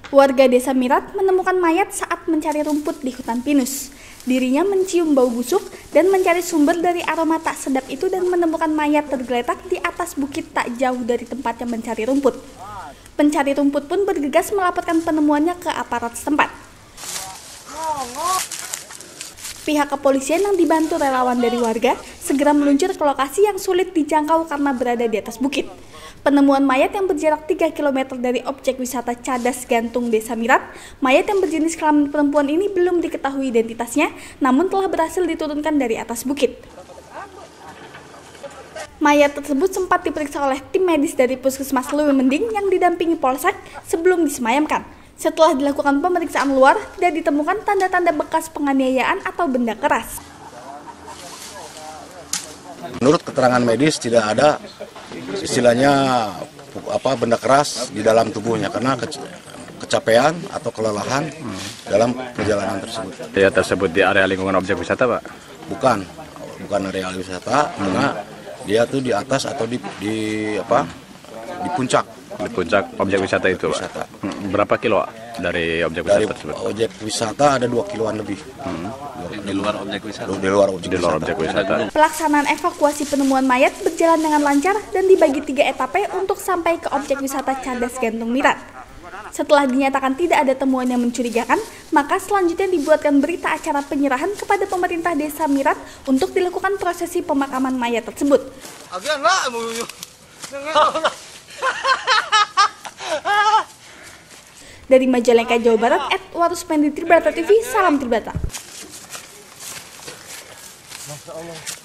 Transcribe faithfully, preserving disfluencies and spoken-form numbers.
Warga Desa Mirat menemukan mayat saat mencari rumput di hutan pinus. Dirinya mencium bau busuk dan mencari sumber dari aroma tak sedap itu dan menemukan mayat tergeletak di atas bukit tak jauh dari tempatnya mencari rumput. Pencari rumput pun bergegas melaporkan penemuannya ke aparat setempat. Pihak kepolisian yang dibantu relawan dari warga segera meluncur ke lokasi yang sulit dijangkau karena berada di atas bukit. Penemuan mayat yang berjarak tiga kilometer dari objek wisata Cadas Gantung Desa Mirat, mayat yang berjenis kelamin perempuan ini belum diketahui identitasnya, namun telah berhasil diturunkan dari atas bukit. Mayat tersebut sempat diperiksa oleh tim medis dari Puskesmas Lewi Mending yang didampingi Polsek sebelum disemayamkan. Setelah dilakukan pemeriksaan luar, tidak ditemukan tanda-tanda bekas penganiayaan atau benda keras. Menurut keterangan medis tidak ada istilahnya apa benda keras di dalam tubuhnya karena kecapean atau kelelahan hmm. dalam perjalanan tersebut. Dia tersebut di area lingkungan objek wisata, Pak? Bukan, bukan area wisata, hmm. karena dia tuh di atas atau di, di apa di puncak. Di puncak objek wisata itu, wisata. Pak? Berapa kilo dari objek wisata dari tersebut? Objek wisata ada dua kiloan lebih. Hmm. Di luar objek wisata. Di luar objek, di luar wisata. objek wisata. Pelaksanaan evakuasi penemuan mayat berjalan dengan lancar dan dibagi tiga etape untuk sampai ke objek wisata Cadas Gantung Mirat. Setelah dinyatakan tidak ada temuan yang mencurigakan, maka selanjutnya dibuatkan berita acara penyerahan kepada pemerintah Desa Mirat untuk dilakukan prosesi pemakaman mayat tersebut. Dari Majalengka, Jawa Barat, Edward Ruspendi, Tribrata T V, salam Tribrata. Masya Allah.